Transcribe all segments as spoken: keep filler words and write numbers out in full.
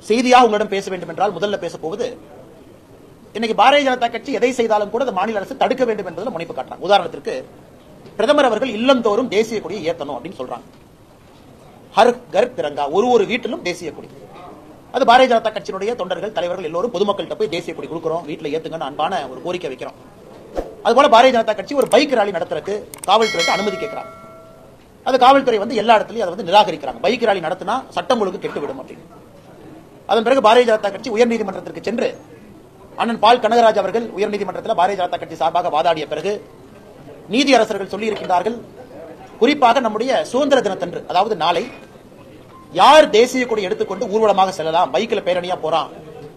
செய்தியாக உங்களிடம் பேச வேண்டும் என்றால் முதல்ல பேச போவது, இன்னைக்கு பாரதிய ஜனதா கட்சி எதை செய்தாலும் கூட அந்த மாநில அரசு தடுக்க வேண்டும் என்பதில் முனைப்பு காட்டுறாங்க. உதாரணத்திற்கு பிரதமர் அவர்கள் இல்லந்தோறும் தேசிய கொடியை ஏத்தணும் அப்படின்னு சொல்றாங்க. ஹர் கர் திரங்கா, ஒரு ஒரு வீட்டிலும் தேசிய கொடி. அது பாரதிய ஜனதா கட்சியினுடைய தொண்டர்கள் தலைவர்கள் எல்லோரும் பொதுமக்கள்கிட்ட போய் தேசிய கொடி கொடுக்கிறோம், வீட்டில் ஏத்துங்கன்னு அன்பான ஒரு கோரிக்கை வைக்கிறோம். அதுபோல பாரதிய ஜனதா கட்சி ஒரு பைக் ராலி நடத்துறதுக்கு காவல்துறைக்கு அனுமதி கேட்கிறாங்க. அது காவல்துறை வந்து எல்லா இடத்துலையும் அதை வந்து நிராகரிக்கிறாங்க. பைக் ராலி நடத்தினா சட்டம் ஒழுங்கு கெட்டுவிடும் அப்படின்னு. அதன் பிறகு பாரதிய ஜனதா கட்சி உயர்நீதிமன்றத்திற்கு சென்று அண்ணன் பால் கனகராஜ் அவர்கள் உயர்நீதிமன்றத்தில் பாரதிய ஜனதா கட்சி சார்பாக வாதாடிய பிறகு நீதியரசர்கள் சொல்லி இருக்கின்றார்கள், குறிப்பாக நம்முடைய சுதந்திர தினத்தன்று, அதாவது நாளை, யார் தேசிய கொடி எடுத்துக்கொண்டு ஊர்வலமாக செல்லலாம், பைக்கில் பேரணியா போறான்,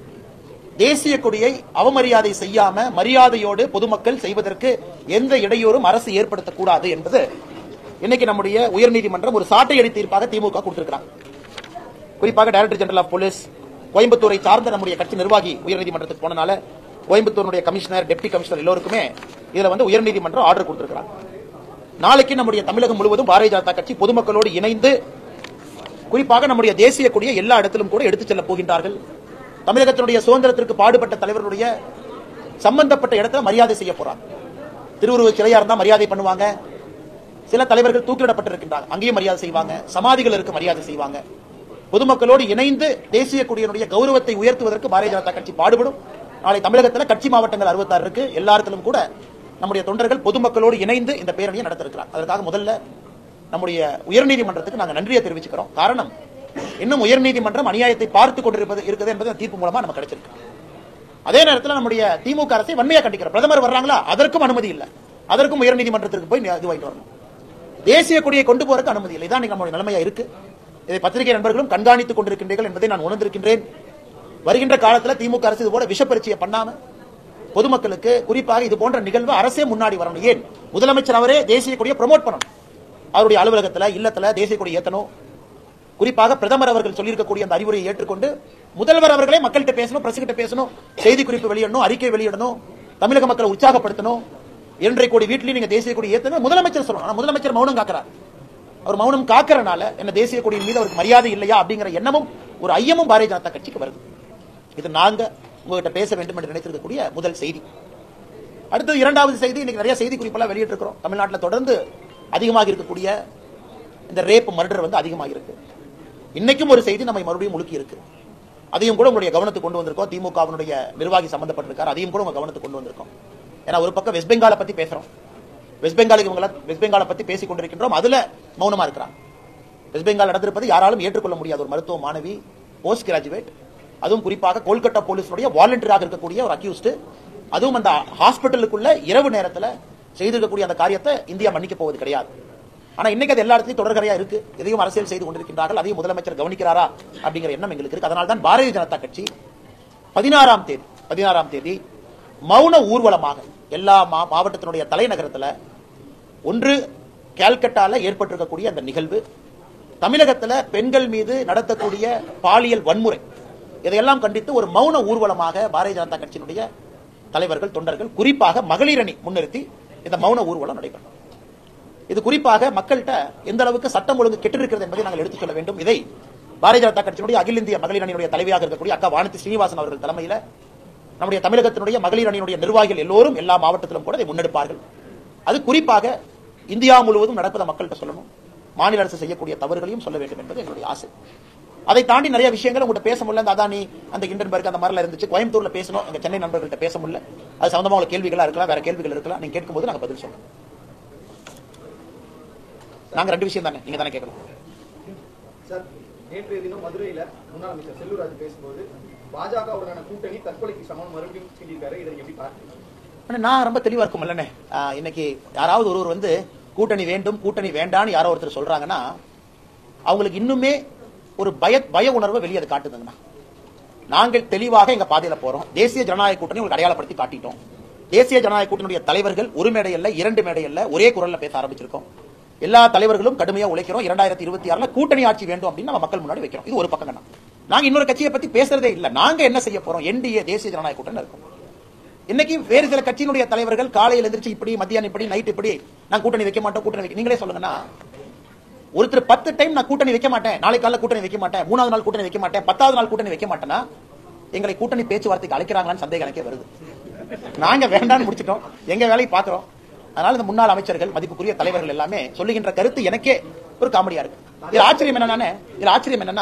தேசிய கொடியை அவமரியாதை செய்யாம மரியாதையோடு பொதுமக்கள் செய்வதற்கு எந்த இடையூறும் அரசு ஏற்படுத்தக்கூடாது என்பது இன்னைக்கு நம்முடைய உயர்நீதிமன்றம் ஒரு சாட்டையடி தீர்ப்பாக திமுக கொடுத்திருக்கிறாங்க. குறிப்பாக டைரக்டர் ஜெனரல் ஆஃப் போலீஸ், கோயம்புத்தூரை சார்ந்த நம்முடைய கட்சி நிர்வாகி உயர்நீதிமன்றத்துக்கு போனனால கோயம்புத்தூருடைய கமிஷனர், டெப்டி கமிஷனர் எல்லோருக்குமே இதுல வந்து உயர்நீதிமன்றம் ஆர்டர் கொடுத்திருக்கிறாங்க. நாளைக்கு நம்முடைய தமிழகம் முழுவதும் பாரதிய ஜனதா கட்சி பொதுமக்களோடு இணைந்து குறிப்பாக நம்முடைய தேசிய கொடியை எல்லா இடத்திலும் கூட எடுத்துச் செல்ல போகின்றார்கள். தமிழகத்தினுடைய சுதந்திரத்திற்கு பாடுபட்ட தலைவர்களுடைய சம்பந்தப்பட்ட இடத்துல மரியாதை செய்ய போறாங்க. திருவுருவ சிலையா இருந்தா மரியாதை பண்ணுவாங்க. சில தலைவர்கள் தூக்கிலிடப்பட்டிருக்கின்றாங்க, அங்கேயும் மரியாதை செய்வாங்க. சமாதிகள் இருக்கு, மரியாதை செய்வாங்க. பொதுமக்களோடு இணைந்து தேசிய கொடியினுடைய கௌரவத்தை உயர்த்துவதற்கு பாரதிய ஜனதா கட்சி பாடுபடும். நாளை தமிழகத்தில் கட்சி மாவட்டங்கள் அறுபத்தாறு இருக்கு, எல்லாத்திலும் கூட நம்முடைய தொண்டர்கள் பொதுமக்களோடு இணைந்து இந்த பேரணியை நடத்திருக்கிறார். அதற்காக முதல்ல நம்முடைய உயர்நீதிமன்றத்துக்கு நாங்கள் நன்றியை தெரிவிச்சுக்கிறோம். காரணம், இன்னும் உயர்நீதிமன்றம் அநியாயத்தை பார்த்துக் கொண்டிருப்பது இருக்குது என்பது தீர்ப்பு மூலமா நமக்கு கிடைச்சிருக்கு. அதே நேரத்தில் நம்முடைய திமுக அரசை வன்மையா கண்டிக்கிறோம். பிரதமர் வர்றாங்களா, அதற்கும் அனுமதி இல்லை, அதற்கும் உயர்நீதிமன்றத்திற்கு போய் இது வாங்கிட்டு வரணும். தேசிய கொடியை கொண்டு போறதுக்கு அனுமதி இல்லை. இதான் நம்முடைய நிலைமையா இருக்கு. இதை பத்திரிகை நண்பர்களும் கண்காணித்துக் கொண்டிருக்கின்றீர்கள் என்பதை நான் உணர்ந்திருக்கின்றேன். வருகின்ற காலத்தில் திமுக அரசு இது போல விஷப்பரிச்சையை பண்ணாம பொதுமக்களுக்கு, குறிப்பாக இது போன்ற நிகழ்வு அரசே முன்னாடி வரணும். ஏன் முதலமைச்சர் அவரே தேசிய கொடியை ப்ரமோட் பண்ணணும். அவருடைய அலுவலகத்தில் இல்லத்தில் தேசிய கொடி ஏற்றணும். குறிப்பாக பிரதமர் அவர்கள் சொல்லியிருக்கக்கூடிய அந்த அறிவுரையை ஏற்றுக்கொண்டு முதல்வர் அவர்களே மக்கள்கிட்ட பேசணும், பிரஸ் கிட்ட பேசணும், செய்தி குறிப்பு வெளியிடணும், அறிக்கை வெளியிடணும், தமிழக மக்களை உற்சாகப்படுத்தணும். இரண்டரை கோடி வீட்டிலையும் நீங்க தேசிய கொடி ஏற்றணும் முதலமைச்சர் சொல்லணும். முதலமைச்சர் மௌனம் காக்கிறார். அவர் மௌனம் காக்கிறனால என்ன தேசிய கொடியின் மீது அவருக்கு மரியாதை இல்லையா அப்படிங்கிற எண்ணமும் ஒரு ஐயமும் பாரதிய ஜனதா கட்சிக்கு வருது. இது நாங்க உங்ககிட்ட பேச வேண்டும் என்று நினைத்திருக்கக்கூடிய முதல் செய்தி. அடுத்து இரண்டாவது செய்தி, இன்னைக்கு நிறைய செய்தி குறிப்பெல்லாம் வெளியிட்டு இருக்கிறோம். தமிழ்நாட்டில் தொடர்ந்து அதிகமாக இருக்கக்கூடிய இந்த ரேப் மர்டர் வந்து அதிகமாக இருக்கு. இன்னைக்கும் ஒரு செய்தி நம்மை மறுபடியும் முழுக்கி இருக்கு. அதையும் கூட உங்களுடைய கவனத்துக்கு கொண்டு வந்திருக்கோம். திமுகவினுடைய நிர்வாகி சம்பந்தப்பட்டிருக்கார், அதையும் கூட உங்க கவனத்துக்கு கொண்டு வந்திருக்கோம். ஏன்னா ஒரு பக்கம் வெஸ்ட் பெங்காலை பத்தி பேசுறோம், வெஸ்ட் பெங்காலுக்கு இவங்க வெஸ்ட் பெங்காலை பத்தி பேசிக் கொண்டிருக்கின்றோம், அதுல மௌனமா இருக்கிறாங்க. வெஸ்ட் பெங்கால் நடந்திருப்பது யாராலும் ஏற்றுக்கொள்ள முடியாத ஒரு மருத்துவ மாணவி, போஸ்ட் கிராஜுவேட், அதுவும் குறிப்பாக கொல்கத்தா போலீஸுடைய வாலண்டியராக இருக்கக்கூடிய ஒரு அக்யூஸ்ட், அதுவும் அந்த ஹாஸ்பிட்டலுக்குள்ள இரவு நேரத்தில் செய்திருக்கக்கூடிய அந்த காரியத்தை இந்தியா மன்னிக்க போவது கிடையாது. ஆனா இன்னைக்கு அது எல்லா இடத்துலையும் தொடர்கரையா இருக்கு. எதையும் அரசியல் செய்து கொண்டிருக்கின்றார்கள், அதையும் முதலமைச்சர் கவனிக்கிறாரா அப்படிங்கிற எண்ணம் எங்களுக்கு இருக்கு. அதனால தான் பாரதிய ஜனதா கட்சி பதினாறாம் தேதி பதினாறாம் தேதி மௌன ஊர்வலமாக எல்லா மாவட்டத்தினுடைய தலைநகரத்தில், ஒன்று கால்கட்டால ஏற்பட்டிருக்கக்கூடிய அந்த நிகழ்வு, தமிழகத்தில் பெண்கள் மீது நடத்தக்கூடிய பாலியல் வன்முறை, இதையெல்லாம் கண்டித்து ஒரு மௌன ஊர்வலமாக பாரதிய ஜனதா கட்சியினுடைய தலைவர்கள், தொண்டர்கள், குறிப்பாக மகளிர் அணி முன்னிறுத்தி இந்த மௌன ஊர்வலம் நடைபெறும். இது குறிப்பாக மக்கள்கிட்ட எந்த அளவுக்கு சட்டம் ஒழுங்கு கெட்டிருக்கிறது என்பதை நாங்கள் எடுத்துச் சொல்ல வேண்டும். இதை பாரதிய ஜனதா கட்சியினுடைய அகில இந்திய மகளிர் அணியினுடைய தலைவியாக இருக்கக்கூடிய அக்கா வானதி ஸ்ரீனிவாசன் அவர்கள் தலைமையில் நம்முடைய தமிழகத்தினுடைய மகளிர் அணியினுடைய நிர்வாகிகள் எல்லோரும் எல்லா மாவட்டத்திலும் கூட இதை முன்னெடுப்பார்கள். அது குறிப்பாக இந்தியா முழுவதும் நடப்பதை மக்கள்கிட்ட சொல்லணும். மாநில அரசு செய்யக்கூடிய தவறுகளையும் சொல்ல வேண்டும் என்பது என்னுடைய ஆசை. அதை தாண்டி நிறைய விஷயங்கள் உங்கள்கிட்ட பேச முடியல. அந்த அதானி, அந்த இண்டன்பர்க், அந்த மாதிரிலாம் இருந்துச்சு. கோயம்புத்தூர்ல பேசணும், எங்க சென்னை நண்பர்கள்ட்ட பேச முடியல. அது சம்பந்தமா உள்ள கேள்விகளா இருக்கலாம், வேற கேள்விகள் இருக்கலாம். நீங்க கேட்கும்போது நாங்க பதில் சொல்றோம். நாங்க ரெண்டு விஷயம் தானே, நீங்க தானே கேட்கணும். சார், நேற்றைய தினம் மதுரையில முன்னாள் அமைச்சர் செல்லூர் ராஜு பேசும்போது பாஜகவுடனான கூட்டணி தற்கொலைக்கு சமம் மறுபடியும் சொல்லியிருக்காரு. இதை எப்படி பார்க்கிறீங்க? நான் ரொம்ப தெளிவா இருக்கும் இல்லைன்னு. இன்னைக்கு யாராவது ஒருவர் வந்து கூட்டணி வேண்டும், கூட்டணி வேண்டான்னு யாரோ ஒருத்தர் சொல்றாங்கன்னா அவங்களுக்கு இன்னுமே ஒரு பய பய உணர்வை வெளியே அது காட்டுதுங்கண்ணா. நாங்கள் தெளிவாக எங்க பாதையில போறோம். தேசிய ஜனநாயக கூட்டணி உங்களுக்கு அடையாளப்படுத்தி காட்டிட்டோம். தேசிய ஜனநாயக கூட்டணியுடைய தலைவர்கள் ஒரு மேடையில் இரண்டு மேடையில் ஒரே குரல்ல பேச ஆரம்பிச்சிருக்கோம். எல்லா தலைவர்களும் கடுமையா உழைக்கிறோம். இரண்டாயிரத்தி இருபத்தி ஆறுல கூட்டணி ஆட்சி வேண்டும் அப்படின்னு நம்ம மக்கள் முன்னாடி வைக்கிறோம். இது ஒரு பக்கம். நாங்க இன்னொரு கட்சியை பத்தி பேசுறதே இல்ல. நாங்க என்ன செய்ய போறோம்? என்டிஏ தேசிய ஜனநாயக கூட்டணி இருக்கும். இன்னைக்கு வேறு சில கட்சியினுடைய தலைவர்கள் காலையில் எந்திரிச்சு இப்படி, மத்தியானம் இப்படி, நைட் இப்படி, நான் கூட்டணி வைக்க மாட்டோம், கூட்டணி வைக்க, நீங்களே சொல்லுங்கன்னா ஒருத்தர் பத்து டைம் நான் கூட்டணி வைக்க மாட்டேன், நாளை காலையில் கூட்டணி வைக்க மாட்டேன், மூணாவது நாள் கூட்டணி வைக்க மாட்டேன், பத்தாவது நாள் கூட்டணி வைக்க மாட்டேன்னா எங்களை கூட்டணி பேச்சுவார்த்தைக்கு அழைக்கிறாங்களான்னு சந்தேகம் எனக்கே வருது. நாங்க வேண்டாம்னு முடிச்சிட்டோம், எங்க வேலையை பாக்குறோம். அதனால இந்த முன்னாள் அமைச்சர்கள், மதிப்புக்குரிய தலைவர்கள் எல்லாமே சொல்லுகின்ற கருத்து எனக்கே ஒரு காமெடியா இருக்கு. இதுல ஆச்சரியம் என்னன்னா இதுல ஆச்சரியம் என்னன்னா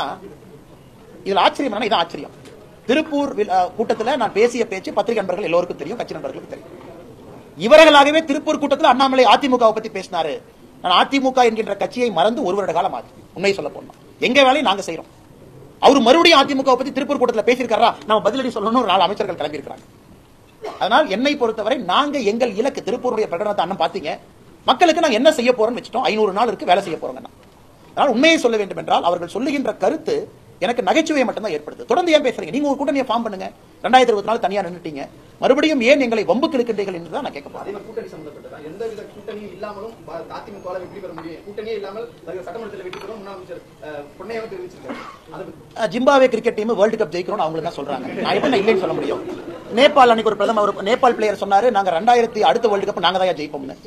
இதுல ஆச்சரியம் என்னன்னா இது ஆச்சரியம். திருப்பூர் கூட்டத்தில் நான் பேசிய பேச்சு பத்திரிகை நண்பர்கள் எல்லோருக்கும் தெரியும், கட்சி நண்பர்களுக்கு தெரியும். இவர்களாகவே திருப்பூர் கூட்டத்தில் அண்ணாமலை அதிமுக பத்தி பேசினாரு. நான் அதிமுக என்கின்ற கட்சியை மறந்து ஒரு வருட காலம் ஆச்சு. உண்மையை சொல்ல போனோம், எங்க வேலையை நாங்க செய்யறோம். அவர் மறுபடியும் அதிமுக பத்தி திருப்பூர் கூட்டத்தில் பேசியிருக்காரா, நம்ம பதிலடி சொல்லணும். ஒரு நாலு அமைச்சர்கள் கிளம்பி இருக்கிறாங்க. அதனால் என்னை பொறுத்தவரை நாங்க எங்கள் இலக்கு திருப்பூருடைய பிரகடனத்தை அண்ணன் பாத்தீங்க, மக்களுக்கு நாங்க என்ன செய்ய போறோம்னு வச்சுட்டோம். ஐநூறு நாள் இருக்கு, வேலை செய்ய போறோம். அதனால் உண்மையை சொல்ல வேண்டும் என்றால் அவர்கள் சொல்லுகின்ற கருத்து எனக்கு நகைச்சுவையை மட்டும்தான் ஏற்படுது. தொடர்ந்து ஏன் பேசுறீங்க, நீங்க ஒரு கூட்டணியை ஃபார்ம் பண்ணுங்க, ரெண்டாயிரத்தி இருபத்தி நாலு தனியா நின்னுட்டீங்க, மறுபடியும் ஏன் எங்களை வம்புக்கு இருக்கின்றீர்கள் என்று தான் நான் கேட்க போறேன். கூட்டணி சம்பந்தப்பட்டதா எந்த வித கூட்டணியும் இல்லாமலும் அதிமுக வெற்றி பெற முடியும், கூட்டணியே இல்லாமல் சட்டமன்றத்தில் வெற்றி பெறும் முன்னாள் அமைச்சர் பொன்னையன் தெரிவிச்சிருக்காரு. Zimbabwe cricket team world cup ஜெயிக்கணும்னு அவங்களுக்கு தான் சொல்றாங்க. நான் எப்படி இல்லைன்னு சொல்ல முடியும். நேபாள் அன்னைக்கு ஒரு பிரதமர், ஒரு நேபாள் பிளேயர் சொன்னாரு, நாங்க ரெண்டாயிரத்தி அடுத்த வேர்ல்டு கப் நாங்க தான் ஜெயிப்போம்னு.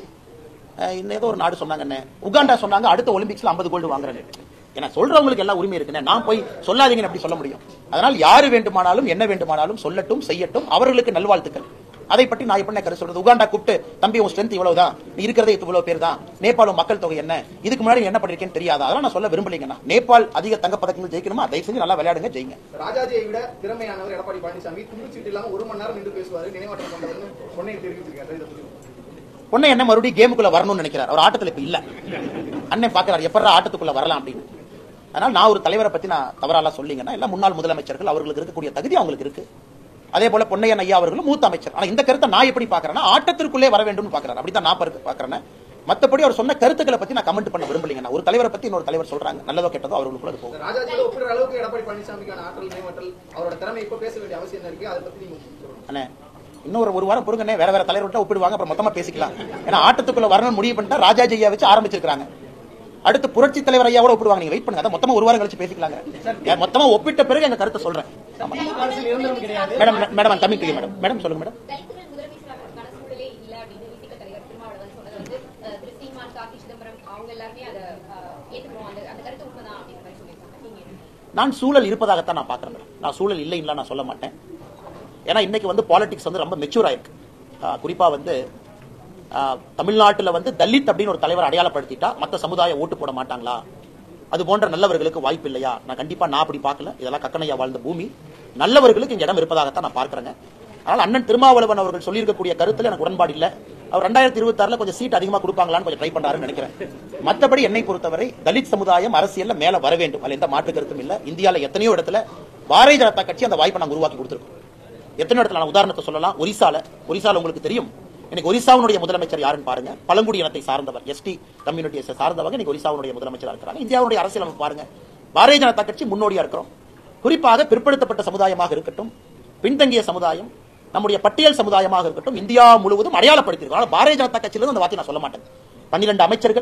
ஏதோ ஒரு நாடு சொன்னாங்க, உகாண்டா சொன்னாங்க அடுத்த ஒலிம்பிக்ஸ்ல ஐம்பது கோல்டு வாங்குறேன். ஏன்னா சொல்றவங்களுக்கு எல்லாம் உரிமை இருக்குன்னு நான் போய் சொல்லாதீங்கன்னு எப்படி சொல்ல முடியும். அதனால் யாரு வேண்டுமானாலும் என்ன வேண்டுமானாலும் சொல்லட்டும், செய்யட்டும், அவர்களுக்கு நல்வாழ்த்துக்கள். அதை பற்றி நான் எப்படி கருத்து சொல்றது. உகாண்டா கூப்பிட்டு தம்பி உன் ஸ்ட்ரென்த் இவ்வளவுதான், நீ இருக்கிறதே இவ்வளவு பேர் தான், நேபாளம் மக்கள் தொகை என்ன, இதுக்கு முன்னாடி என்ன பண்ணிருக்கேன்னு தெரியாதா, அதெல்லாம் நான் சொல்ல விரும்பலீங்கன்னா. நேபாள் அதிக தங்க பதக்கங்கள் ஜெயிக்கணுமா, தயவு செஞ்சு நல்லா விளையாடுங்க, ஜெயிங்க. ராஜாஜியை விட திறமையானவர் எடப்பாடி பழனிசாமி, துண்டுச்சீட்டு இல்லாம ஒரு மணி நேரம் நின்று பேசுவாரு, நினைவாற்றம் கொண்டவர்னு பொன்னையன் தெரிவிச்சிருக்காரு. பொண்ணை என்ன மறுபடியும் கேமுக்குள்ள வரணும்னு நினைக்கிறார். அவர் ஆட்டத்தில் இப்ப இல்ல, அண்ணன் பாக்குறாரு எப்படா ஆட்டத்துக்குள்ள வரலாம் அப்படின்னு. அதனால் நான் ஒரு தலைவரை பத்தி நான் தவறால சொல்லிங்கன்னா எல்லாம் முன்னாள் முதலமைச்சர்கள், அவர்களுக்கு இருக்கக்கூடிய தகுதி அவங்களுக்கு இருக்கு. அதே போல பொன்னையன் ஐயா அவர்களும் மூத்த அமைச்சர். ஆனா இந்த கருத்தை நான் எப்படி பாக்குறேன்னா ஆட்டத்திற்குள்ளே வர வேண்டும் பாக்குறேன், அப்படித்தான் நான் பாக்குறேன். மத்தபடி அவர் சொன்ன கருத்துக்களை பத்தி நான் கமெண்ட் பண்ண விரும்பலீங்க. ஒரு தலைவரை பத்தி இன்னொரு தலைவர் சொல்றாங்க, நல்லதோ கெட்டதோ அவர்களுக்குள்ள அது போகும். ராஜாஜியோட ஒப்பிடுற அளவுக்கு எடப்பாடி பழனிசாமிக்கான ஆற்றல், நினைவாற்றல், அவரோட திறமை இப்ப பேச வேண்டிய அவசியம் இருக்கு. அதை பத்தி நீங்க அண்ணே இன்னொரு ஒரு வாரம் பொறுங்கண்ணே, வேற வேற தலைவர்கிட்ட ஒப்பிடுவாங்க, அப்புறம் மொத்தமா பேசிக்கலாம். ஏன்னா ஆட்டத்துக்குள்ள வரணும் முடிவு பண்ணிட்டா ராஜாஜி ஐயா வச்சு ஆரம்பிச்சிருக்காங்க. அடுத்து புரட்சி தலைவர் ஐயாவோட ஒப்பிடுவாங்க, நீங்க வெயிட் பண்ணுங்க, அதை மொத்தமா ஒரு வாரம் கழிச்சு பேசிக்கலாங்க. மொத்தமா ஒப்பிட்ட பிறகு எங்க கருத்தை சொல்றேன். Madam madam coming to madam madam சொல்லுங்க மேடம். நான் சூழல் இருப்பதாகத்தான் நான் பாக்குறேன். நான் சூழல் இல்லை இல்ல நான் சொல்ல மாட்டேன். ஏன்னா இன்னைக்கு வந்து பாலிடிக்ஸ் வந்து ரொம்ப மெச்சூர் ஆயிருக்கு. குறிப்பா வந்து தமிழ்நாட்டில் வந்து தலித் அப்படின்னு ஒரு தலைவர் அடையாளப்படுத்திட்டா மற்ற சமுதாய ஓட்டு போட மாட்டாங்களா, அது போன்ற நல்லவர்களுக்கு வாய்ப்பு இல்லையா? நான் கண்டிப்பா நான் அப்படி பார்க்கல. இதெல்லாம் கக்கனையா வாழ்ந்த பூமி, நல்லவர்களுக்கு இங்க இடம் இருப்பதாகத்தான் நான் பார்க்கிறேங்க. அதனால அண்ணன் திருமாவளவன் அவர்கள் சொல்லியிருக்கக்கூடிய கருத்துல எனக்கு உடன்பாடு இல்லை. அவர் ரெண்டாயிரத்தி இருபத்தி ஆறுல கொஞ்சம் சீட் அதிகமா கொடுப்பாங்களான்னு கொஞ்சம் ட்ரை பண்றாருன்னு நினைக்கிறேன். மற்றபடி என்னை பொறுத்தவரை தலித் சமுதாயம் அரசியல்ல மேல வர வேண்டும், அதுல எந்த மாற்று கருத்தும் இல்லை. இந்தியாவில் எத்தனையோ இடத்துல பாரதிய ஜனதா கட்சி அந்த வாய்ப்பை நாங்கள் உருவாக்கி கொடுத்திருக்கோம். எத்தனை இடத்துல நான் உதாரணத்தை சொல்லலாம். ஒரிசால ஒரிசால உங்களுக்கு தெரியும், இன்னைக்கு ஒரிசாவுடைய முதலமைச்சர் யாருன்னு பாருங்க, பழங்குடி இனத்தை சார்ந்தவர், எஸ்டி கம்யூனிட்டியை சார்ந்தவங்க இன்னைக்கு ஒரிசாவுடைய முதலமைச்சராக இருக்கிறாங்க. இந்தியாவுடைய அரசியலமைப்பு பாருங்க, பாரதிய ஜனதா கட்சி முன்னோடியா இருக்கிறோம். குறிப்பாக பிற்படுத்தப்பட்ட சமுதாயமாக இருக்கட்டும், பின்தங்கிய சமுதாயம், நம்முடைய பட்டியல் சமுதாயமாக இருக்கட்டும், இந்தியா முழுவதும் அடையாளப்படுத்தியிருக்கோம். பாரதிய ஜனதா கட்சியிலிருந்து அந்த வார்த்தை நான் சொல்ல மாட்டேன். பன்னிரண்டு அமைச்சர்கள்,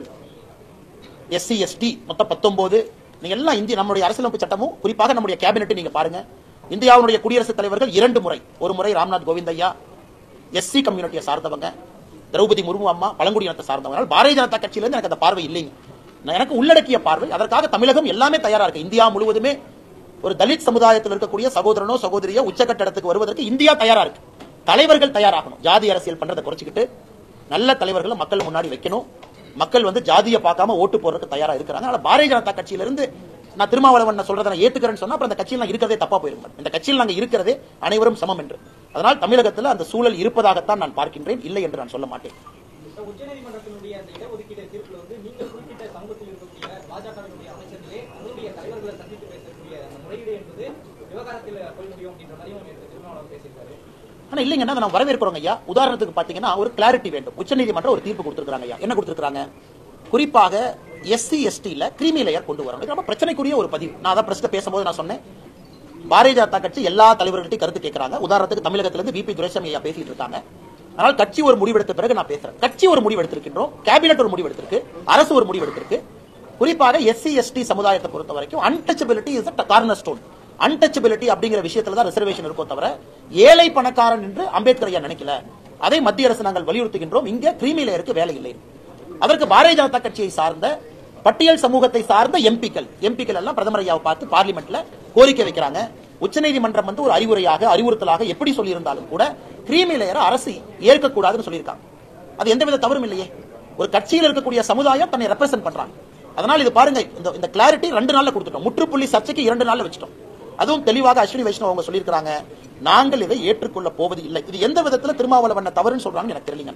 எஸ்சி எஸ்டி மொத்தம் பத்தொன்பது, நீங்க எல்லாம் இந்திய நம்முடைய அரசியலமைப்பு சட்டமும் குறிப்பாக நம்முடைய கேபினெட் நீங்க பாருங்க. இந்தியாவுடைய குடியரசுத் தலைவர்கள் இரண்டு முறை, ஒரு முறை ராம்நாத் கோவிந்த் ஐயா எஸ்சி கம்யூனிட்டியை சார்ந்தவங்க, திரௌபதி முர்மு அம்மா பழங்குடி இனத்தை சார்ந்தவங்க. பாரதிய ஜனதா கட்சியிலிருந்து எனக்கு அந்த பார்வை இல்லைங்க. எனக்கு உள்ளடக்கிய பார்வை, அதற்காக தமிழகம் எல்லாமே தயாரா இருக்கு. இந்தியா முழுவதுமே ஒரு தலித் சமுதாயத்தில் இருக்கக்கூடிய சகோதரனோ சகோதரியோ உச்சக்கட்ட இடத்துக்கு வருவதற்கு இந்தியா தயாரா இருக்கு. தலைவர்கள் தயாராகணும். ஜாதி அரசியல் பண்றதை குறைச்சிக்கிட்டு நல்ல தலைவர்களை மக்கள் முன்னாடி வைக்கணும். மக்கள் வந்து ஜாதியை பார்க்காம ஓட்டு போறதுக்கு தயாரா இருக்கிறாங்க. அதனால பாரதிய ஜனதா கட்சியிலிருந்து நான் திருமாவளவன் சொல்றதை நான் ஏத்துக்கிறேன்னு சொன்னா அப்புறம் அந்த கட்சியில் நான் இருக்கிறதே தப்பா போயிருங்க. இந்த கட்சியில் நாங்க இருக்கிறதே அனைவரும் சமம் என்று. அதனால் தமிழகத்தில் அந்த சூழல் இருப்பதாகத்தான் நான் பார்க்கின்றேன், இல்லை என்று நான் சொல்ல மாட்டேன். உச்சநீதிமன்றத்தினுடைய அந்த இடஒதுக்கீடு தீர்ப்பில் வந்து நீங்கள் குறிப்பிட்ட சமூகத்தில் இருக்கக்கூடிய பாஜகவினுடைய அமைச்சர்களே அவருடைய தலைவர்களை சந்தித்து பேசக்கூடிய அந்த முறையீடு என்பது விவகாரத்தில் போய் முடியும் அப்படின்ற மாதிரியும் திருமாவளவன் பேசியிருக்காரு. ஆனா இல்லைங்கன்னா நான் வரவேற்கிறோங்க ஐயா. உதாரணத்துக்கு பாத்தீங்கன்னா ஒரு கிளாரிட்டி வேண்டும். உச்சநீதிமன்றம் ஒரு தீர்ப்பு கொடுத்திருக்காங்க ஐயா. என்ன கொடுத்திருக்காங்க? குறிப்பாக எஸ்சி எஸ்டில கிரீமி லேயர் கொண்டு வரணும். ரொம்ப பிரச்சனைக்குரிய ஒரு பதிவு. நான் அதான் பிரஸ்ல பேசும்போது நான் சொன்னேன், பாரதிய ஜனதா கட்சி எல்லா தலைவர்கள்ட்டையும் கருத்து கேட்கிறாங்க. உதாரணத்துக்கு தமிழகத்திலிருந்து வி பி துரைசாமி ஐயா பேசிட்டு இருக்காங்க. ஆனால் கட்சி ஒரு முடிவெடுத்த பிறகு நான் பேசுறேன். கட்சி ஒரு முடிவு எடுத்திருக்கின்றோம், கேபினெட் ஒரு முடிவு எடுத்திருக்கு, அரசு ஒரு முடிவு எடுத்திருக்கு. குறிப்பாக எஸ்சி எஸ்டி சமுதாயத்தை பொறுத்த வரைக்கும் untouchability is a cornerstone. Untouchability அப்படிங்கிற விஷயத்துல தான் ரிசர்வேஷன் இருக்கும் தவிர ஏழை பணக்காரன் என்று அம்பேத்கர் ஐயா நினைக்கல. அதை மத்திய அரசு நாங்கள் வலியுறுத்துகின்றோம். இங்க கிரீமி லேயருக்கு வேலை இல்லை. அதற்கு பாரதிய ஜனதா கட்சியை சார்ந்த பட்டியல் சமூகத்தை சார்ந்த எம்பிக்கள் எம்பிக்கள் எல்லாம் பிரதமர் ஐயாவை பார்த்து பார்லிமெண்ட்ல கோரிக்கை வைக்கிறாங்க. உச்சநீதிமன்றம் வந்து ஒரு அறிவுரையாக அறிவுறுத்தலாக எப்படி சொல்லியிருந்தாலும் கூட கிரீமி லேயரை அரசு ஏற்கக்கூடாதுன்னு சொல்லியிருக்காங்க. அது எந்தவித தவறும் இல்லையே. ஒரு கட்சியில் இருக்கக்கூடிய சமுதாயம் தன்னை ரெப்ரசென்ட் பண்றாங்க. அதனால் இது பாருங்க, இந்த கிளாரிட்டி ரெண்டு நாள்ல கொடுத்துட்டோம். முற்றுப்புள்ளி சர்ச்சைக்கு இரண்டு நாள்ல வச்சுட்டோம். அதுவும் தெளிவாக அஸ்வினி வைஷ்ணவ் அவங்க சொல்லியிருக்காங்க, நாங்கள் இதை ஏற்றுக்கொள்ள போவது இல்லை. இது எந்த விதத்துல திருமாவளவன் தவறுன்னு சொல்றாங்க எனக்கு தெரியலங்க.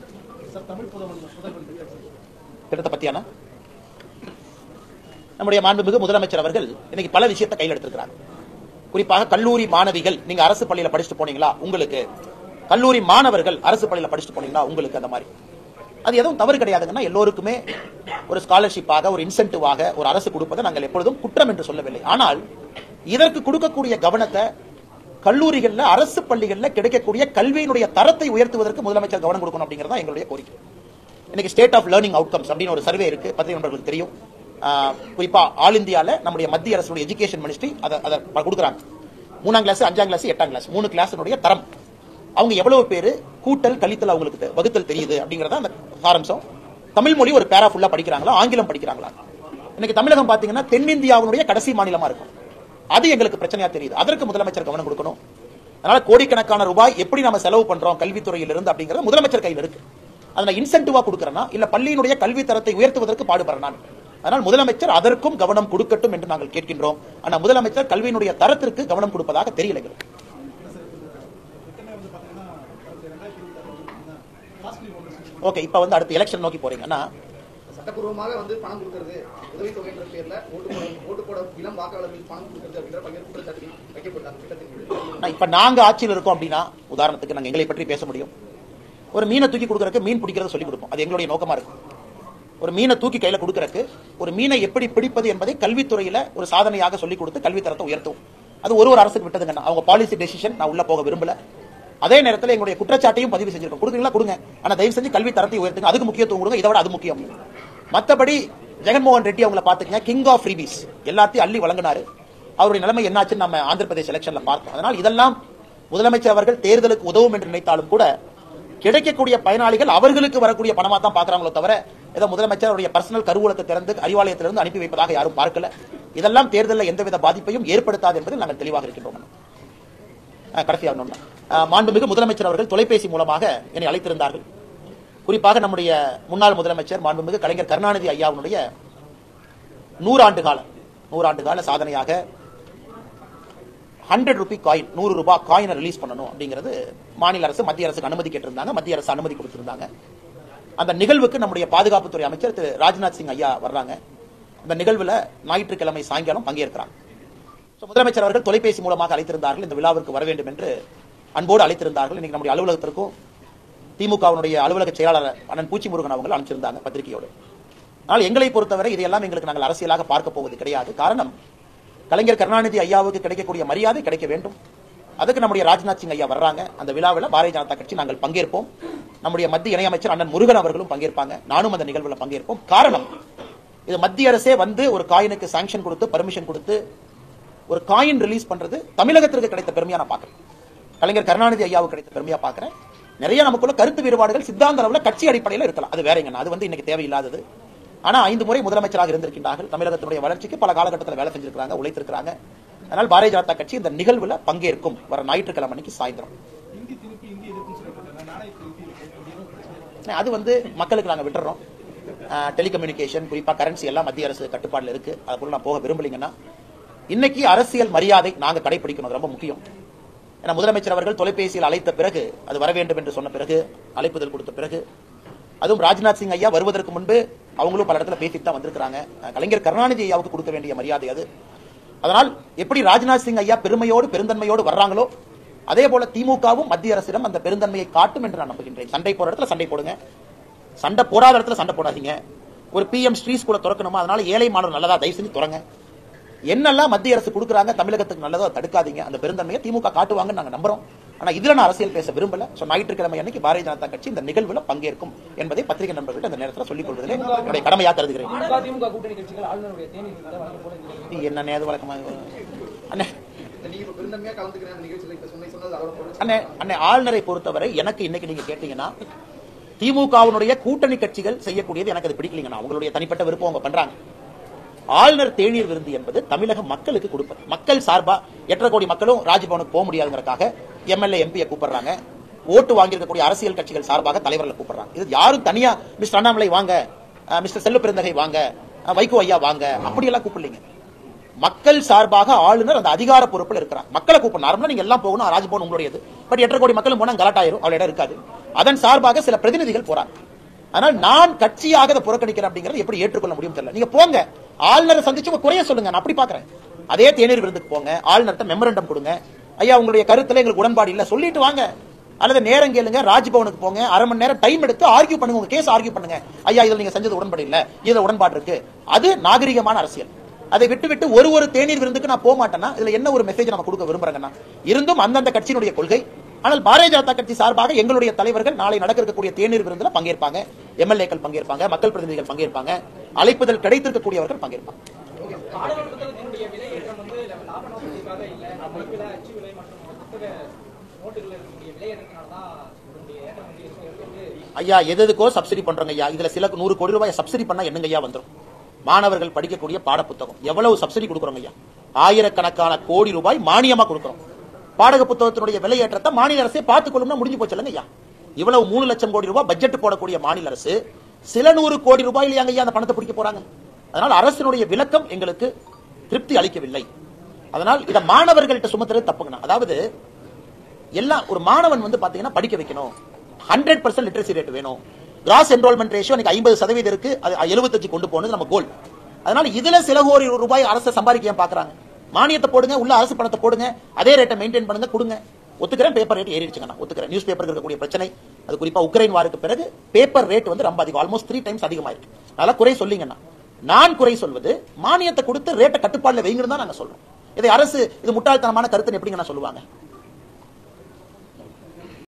திட்டத்தை பத்தியான நம்முடைய மாண்புமிகு முதலமைச்சர் அவர்கள் இன்னைக்கு பல விஷயத்தை கையில் எடுத்திருக்கிறாங்க. குறிப்பாக கல்லூரி மாணவிகள், நீங்க அரசு பள்ளியில படிச்சுட்டு போனீங்களா உங்களுக்கு, கல்லூரி மாணவர்கள் அரசு பள்ளியில படிச்சுட்டு போனீங்களா உங்களுக்கு, அந்த மாதிரி அது எதுவும் தவறு கிடையாதுங்கன்னா, எல்லோருக்குமே ஒரு ஸ்காலர்ஷிப்பாக ஒரு இன்சென்டிவாக ஒரு அரசு கொடுப்பதை நாங்கள் எப்பொழுதும் குற்றம் என்று சொல்லவில்லை. ஆனால் இதற்கு கொடுக்கக்கூடிய கவனத்தை கல்லூரிகள்ல அரசு பள்ளிகள்ல கிடைக்கக்கூடிய கல்வியினுடைய தரத்தை உயர்த்துவதற்கு முதலமைச்சர் கவனம் கொடுக்கணும் அப்படிங்கறத எங்களுடைய கோரிக்கை. இன்னைக்கு ஸ்டேட் ஆஃப் லேர்னிங் அவுட்கம்ஸ் அப்படின்னு ஒரு சர்வே இருக்கு, பத்திரிகை நண்பர்களுக்கு தெரியும். குறிப்பா ஆல் இந்தியால நம்முடைய மத்திய அரசுடைய எஜுகேஷன் மினிஸ்ட்ரி அதை கொடுக்குறாங்க. மூணாம் கிளாஸ், அஞ்சாம் கிளாஸ், எட்டாம் கிளாஸ், மூணு கிளாஸினுடைய தரம், அவங்க எவ்வளவு பேரு கூட்டல் கழித்தல் அவங்களுக்கு வகுத்தல் தெரியுது அப்படிங்கறத அந்த சாரம்சம். தமிழ் மொழி ஒரு பேரா ஃபுல்லா படிக்கிறாங்களா, ஆங்கிலம் படிக்கிறாங்களா? இன்னைக்கு தமிழகம் பாத்தீங்கன்னா தென்னிந்தியாவுடைய கடைசி மாநிலமா இருக்கும். அது எங்களுக்கு பிரச்சனையா தெரியுது. அதற்கு முதலமைச்சர் கவனம் கொடுக்கணும். அதனால கோடிக்கணக்கான ரூபாய் எப்படி நம்ம செலவு பண்றோம் கல்வித்துறையில் இருந்து அப்படிங்கறது முதலமைச்சர் கையில் இருக்கு. அதை இன்சென்டிவா கொடுக்கறனா இல்ல பள்ளியினுடைய கல்வி தரத்தை உயர்த்துவதற்கு பாடுபடுறான். அதனால் முதலமைச்சர் அதற்கும் கவனம் கொடுக்கட்டும் என்று நாங்கள் கேட்கின்றோம். ஆனா முதலமைச்சர் கல்வியினுடைய தரத்திற்கு கவனம் கொடுப்பதாக தெரியல. ஓகே, இப்ப வந்து அடுத்த எலெக்ஷன் நோக்கி போறீங்கன்னா சட்டப்பூர்வமாக வந்து பணம் கொடுக்கிறது, உதவித்தொகை என்ற பேர்ல ஓட்டு போட ஓட்டு போட இளம் வாக்காளர்களுக்கு பணம் கொடுக்கிறது அப்படின்ற பல்வேறு குற்றச்சாட்டுகள் வைக்கப்பட்டாங்க திட்டத்தின். இப்ப நாங்க ஆட்சியில் இருக்கோம் அப்படின்னா, உதாரணத்துக்கு நாங்க எங்களை பற்றி பேச முடியும். ஒரு மீனை தூக்கி கொடுக்கறதுக்கு மீன் பிடிக்கிறத சொல்லி கொடுப்போம். அது எங்களுடைய நோக்கமா இருக்கும். ஒரு மீனை தூக்கி கையில கொடுக்கறதுக்கு ஒரு மீனை எப்படி பிடிப்பது என்பதை கல்வித்துறையில ஒரு சாதனையாக சொல்லிக் கொடுத்து கல்வி தரத்தை உயர்த்தும். அது ஒரு ஒரு அரசுக்கு விட்டதுங்க. அவங்க பாலிசி டெசிஷன் நான் உள்ள போக விரும்பல. அதே நேரத்தில் எங்களுடைய குற்றச்சாட்டையும் பதிவு செஞ்சிருக்கோம். கொடுக்குறீங்களா கொடுங்க, ஆனா தயவு செஞ்சு கல்வி தரத்தை உயர்த்துங்க, அதுக்கு முக்கியத்துவம் கொடுங்க. இதை விட அது முக்கியம். மற்றபடி ஜெகன்மோகன் ரெட்டி அவங்களை பாத்துக்கங்க, கிங் ஆஃப் ஃப்ரீபீஸ், எல்லாத்தையும் அள்ளி வழங்கினாரு. அவருடைய நிலைமை என்னாச்சுன்னு நம்ம ஆந்திர பிரதேச எலெக்ஷன்ல பார்த்தோம். அதனால் இதெல்லாம் முதலமைச்சர் அவர்கள் தேர்தலுக்கு உதவும் என்று நினைத்தாலும் கூட கிடைக்கக்கூடிய பயனாளிகள் அவர்களுக்கு வரக்கூடிய பணமா தான் பாக்குறாங்களோ தவிர ஏதோ முதலமைச்சர் அவருடைய பர்சனல் கருவூலத்தை திறந்து அறிவாலயத்திலிருந்து அனுப்பி வைப்பதாக யாரும் பார்க்கல. இதெல்லாம் தேர்தலில் எந்தவித பாதிப்பையும் ஏற்படுத்தாது என்பதில் நாங்கள் தெளிவாக இருக்கின்றோம். கடைசியாக மாண்புமிகு முதலமைச்சர் அவர்கள் தொலைபேசி மூலமாக என்னை அழைத்திருந்தார்கள். குறிப்பாக நம்முடைய முன்னாள் முதலமைச்சர் மாண்புமிகு கலைஞர் கருணாநிதி ஐயாவுடைய நூறாண்டு கால நூறாண்டு கால சாதனையாக ஹண்ட்ரட் ருபி காயின், நூறு ரூபாய் காயினை ரிலீஸ் பண்ணணும் அப்படிங்கிறது மாநில அரசு மத்திய அரசுக்கு அனுமதி கேட்டிருந்தாங்க. மத்திய அரசு அனுமதி கொடுத்திருந்தாங்க. அந்த நிகழ்வுக்கு நம்முடைய பாதுகாப்புத்துறை அமைச்சர் திரு ராஜ்நாத் சிங் ஐயா வர்றாங்க. அந்த நிகழ்வுல ஞாயிற்றுக்கிழமை சாயங்காலம் பங்கேற்கிறாங்க. முதலமைச்சர் அவர்கள் தொலைபேசி மூலமாக அழைத்திருந்தார்கள். இந்த விழாவிற்கு வர வேண்டும் என்று அன்போடு அழைத்திருந்தார்கள். இன்னைக்கு நம்முடைய அலுவலகத்திற்கும் திமுகவுடைய அலுவலக செயலாளர் அண்ணன் பூச்சி முருகன் அவங்க அனுப்பிச்சிருந்தாங்க பத்திரிகையோடு. ஆனால் எங்களை பொறுத்தவரை இதையெல்லாம் எங்களுக்கு நாங்கள் அரசியலாக பார்க்க போவது கிடையாது. காரணம், கலைஞர் கருணாநிதி ஐயாவுக்கு கிடைக்கக்கூடிய மரியாதை கிடைக்க வேண்டும். அதுக்கு நம்முடைய ராஜ்நாத் சிங் ஐயா வர்றாங்க. அந்த விழாவில் பாரதிய ஜனதா கட்சி நாங்கள் பங்கேற்போம். நம்முடைய மத்திய இணையமைச்சர் அண்ணன் முருகன் அவர்களும் பங்கேற்பாங்க. நானும் அந்த நிகழ்வில் பங்கேற்போம். காரணம், இது மத்திய அரசே வந்து ஒரு காயினுக்கு சாங்ஷன் கொடுத்து பர்மிஷன் கொடுத்து ஒரு காயின் ரிலீஸ் பண்றது தமிழகத்திற்கு கிடைத்த பெருமையா நான் பாக்குறேன். கலைஞர் கருணாநிதி ஐயாவுக்கு கிடைத்த பெருமையா பாக்குறேன். நிறைய நமக்குள்ள கருத்து வேறுபாடுகள் சித்தாந்த அளவில் கட்சி அடிப்படையில் இருக்கலாம், அது வேறங்க. அது வந்து இன்னைக்கு தேவையில்லாதது. ஆனா ஐந்து முறை முதலமைச்சராக இருந்திருக்கின்றார்கள். தமிழகத்தினுடைய வளர்ச்சிக்கு பல காலகட்டத்தில் வேலை செஞ்சிருக்காங்க, உழைத்திருக்கிறாங்க. அதனால் பாரதிய ஜனதா கட்சி இந்த நிகழ்வுல பங்கேற்கும். வர ஞாயிற்றுக்கிழமை அன்னைக்கு சாயந்தரம். அது வந்து மக்களுக்கு நாங்க விட்டுறோம். டெலிகம்யூனிகேஷன், குறிப்பா கரன்சி எல்லாம் மத்திய அரசு கட்டுப்பாடுல இருக்கு. அதுக்குள்ள நான் போக விரும்பலீங்கன்னா, இன்னைக்கு அரசியல் மரியாதை நாங்க கடைபிடிக்கணும், ரொம்ப முக்கியம். ஏன்னா முதலமைச்சர் அவர்கள் தொலைபேசியில் அழைத்த பிறகு, அது வர வேண்டும் என்று சொன்ன பிறகு, அழைப்புதல் கொடுத்த பிறகு, அதுவும் ராஜ்நாத் சிங் ஐயா வருவதற்கு முன்பு அவங்களும் பல இடத்துல பேசிட்டு தான் வந்திருக்காங்க. கலைஞர் கருணாநிதி ஐயாவுக்கு கொடுக்க வேண்டிய மரியாதை அது. அதனால் எப்படி ராஜ்நாத் சிங் ஐயா பெருமையோடு பெருந்தன்மையோடு வர்றாங்களோ, அதே போல திமுகவும் மத்திய அரசிடம் அந்த பெருந்தன்மையை காட்டும் என்று நான் நம்புகின்றேன். சண்டை போற இடத்துல சண்டை போடுங்க, சண்டை போடாத இடத்துல சண்டை போடாதீங்க. ஒரு பி எம் ஸ்ரீ ஸ்கூல திறக்கணுமா, அதனால ஏழை மாணவர் நல்லதா தயவு செஞ்சு திறங்க. என்னெல்லாம் மத்திய அரசு கொடுக்குறாங்க தமிழகத்துக்கு நல்லதோ தடுக்காதீங்க. அந்த பெருந்தன்மையை திமுக காட்டுவாங்கன்னு நாங்க நம்புறோம். ஆனா இதுல நான் அரசியல் பேச விரும்பல. ஞாயிற்றுக்கிழமை அன்னைக்கு பாரதிய ஜனதா கட்சி இந்த நிகழ்வுல பங்கேற்கும் என்பதை பத்திரிகை நண்பர்கள் அந்த நேரத்தில் சொல்லிக் கொள்வதிலே என்னுடைய கடமையா கருதுகிறேன். என்ன நேது வழக்கமாக ஆளுநரை பொறுத்தவரை எனக்கு இன்னைக்கு நீங்க கேட்டீங்கன்னா, திமுகவினுடைய கூட்டணி கட்சிகள் செய்யக்கூடியது எனக்கு அது பிடிக்கலீங்க. அவங்களுடைய தனிப்பட்ட விருப்பம் அவங்க பண்றாங்க. ஆளுநர் தேநீர் விருந்து என்பது தமிழக மக்களுக்கு கொடுப்பது. மக்கள் சார்பா எட்டரை கோடி மக்களும் ராஜ்பவனுக்கு போக முடியாதுங்கிறதுக்காக எம்எல்ஏ எம்பியை கூப்பிடுறாங்க. ஓட்டு வாங்கியிருக்கக்கூடிய அரசியல் கட்சிகள் சார்பாக தலைவர்களை கூப்பிடுறாங்க. இது யாரும் தனியா மிஸ்டர் அண்ணாமலை வாங்க, மிஸ்டர் செல்வ பெருந்தகை வாங்க, வைகோ ஐயா வாங்க, அப்படியெல்லாம் கூப்பிடலீங்க. மக்கள் சார்பாக ஆளுநர் அந்த அதிகார பொறுப்பில் இருக்கிறார். மக்களை கூப்பிடணும். நார்மலா நீங்க எல்லாம் போகணும், ராஜ்பவன் உங்களுடையது. பட் எட்டரை கோடி மக்களும் போனா கலாட்டாயிரும், அவள இடம் இருக்காது. அதன் சார்பாக சில பிரதிநிதிகள் போறாங்க. ஆனால் நான் கட்சியாக அதை புறக்கணிக்கிறேன் அப்படிங்கறது எப்படி ஏற்றுக்கொள்ள முடியும் தெரியல. நீங்க போங்க, ஆளுநரை சந்திச்சு உங்க குறைய சொல்லுங்க, நான் அப்படி பாக்குறேன். அதே தேநீர் விருந்துக்கு போங்க, ஆளுநர்கிட்ட மெமரண்டம் கொடுங்க, ஐயா உங்களுடைய கருத்துல எங்களுக்கு உடன்பாடு இல்ல சொல்லிட்டு வாங்க. அல்லது நேரம் கேளுங்க, ராஜ்பவனுக்கு போங்க, அரை மணி நேரம் டைம் எடுத்து ஆர்கியூ பண்ணுங்க, உங்க கேஸ் ஆர்கியூ பண்ணுங்க. ஐயா இதுல நீங்க செஞ்சது உடன்பாடு இல்ல, இதுல உடன்பாடு இருக்கு. அது நாகரிகமான அரசியல். அதை விட்டு விட்டு ஒரு ஒரு தேநீர் விருந்துக்கு நான் போக மாட்டேன்னா இதுல என்ன ஒரு மெசேஜ் நம்ம கொடுக்க விரும்புறாங்கன்னா, இருந்தும் அந்தந்த கட்சியினுடைய கொள்கை. ஆனால் பாரதிய ஜனதா கட்சி சார்பாக எங்களுடைய தலைவர்கள் நாளை நடக்க இருக்கக்கூடிய தேநீர் விருந்துல பங்கேற்பாங்க, எம்எல்ஏக்கள் பங்கேற்பாங்க, மக்கள் பிரதிநிதிகள் பங்கேற்பாங்க, அழைப்புதல் கிடைத்திருக்கக்கூடியவர்கள் பங்கேற்பாங்க. ஐயா எதுக்கோ சப்சிடி பண்றோங்க ஐயா. இதுல சில நூறு கோடி ரூபாய் சப்சிடி பண்ணா என்னங்க ஐயா வந்துடும்? மாணவர்கள் படிக்கக்கூடிய பாட புத்தகம் எவ்வளவு சப்சிடி கொடுக்குறோங்க ஐயா? ஆயிரக்கணக்கான கோடி ரூபாய் மானியமா கொடுக்கிறோம். பாடக புத்தகத்தினுடைய விலையேற்றத்தை மாநில அரசே பார்த்துக் கொள்ளும்னா முடிஞ்சு போச்சு ஐயா. இவ்வளவு மூணு லட்சம் கோடி ரூபாய் பட்ஜெட் போடக்கூடிய மாநில அரசு சில நூறு கோடி ரூபாயில் எங்க ஐயா அந்த பணத்தை பிடிக்க போறாங்க? அதனால் அரசினுடைய விளக்கம் எங்களுக்கு திருப்தி அளிக்கவில்லை. அதனால் இதை மாணவர்கள்ட்ட சுமத்துறது தப்புங்கண்ணா. அதாவது எல்லாம் ஒரு மாணவன் வந்து பாத்தீங்கன்னா படிக்க வைக்கணும், ஹண்ட்ரட் பர்சன்ட் லிட்டரசி ரேட் வேணும், கிராஸ் என்ரோல்மெண்ட் ரேஷியோ ஐம்பது சதவீதம் இருக்கு, எழுபத்தஞ்சு கொண்டு போனது நம்ம கோல். அதனால இதுல சில கோடி ரூபாய் அரசு சம்பாதிக்க பாக்குறாங்க. மானியத்தை போடுங்க, உள்ள அரசு பணத்தை போடுங்க, அதே ரேட்டை மெயின்டைன் பண்ணுங்க, கொடுங்க. ஒத்துக்கிறேன், பேப்பர் ரேட் ஏறிடுச்சுங்க, ஒத்துக்கிறேன். நியூஸ் பேப்பர் இருக்கக்கூடிய பிரச்சனை, அது குறிப்பா உக்ரைன் வாருக்கு பிறகு பேப்பர் ரேட் வந்து ரொம்ப அதிகம், ஆல்மோஸ்ட் த்ரீ டைம்ஸ் அதிகமா இருக்கு. அதனால குறை சொல்லிங்கன்னா, நான் குறை சொல்வது மானியத்தை கொடுத்து ரேட்டை கட்டுப்பாடுல வைங்கன்னு தான் நாங்க சொல்றோம். இதை அரசு இது முட்டாள்தனமான கருத்து எப்படிங்க சொல்லுவாங்க?